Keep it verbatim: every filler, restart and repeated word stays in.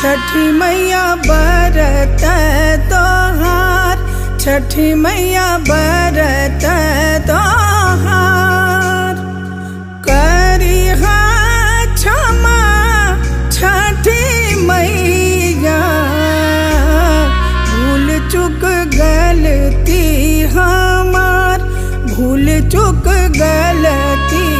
छठी मैया बरत तोहार, छठी मैया बरत तोहार। करिहा क्षमा छठी मैया, भूल चुक गलती हमार, भूल चुक गलती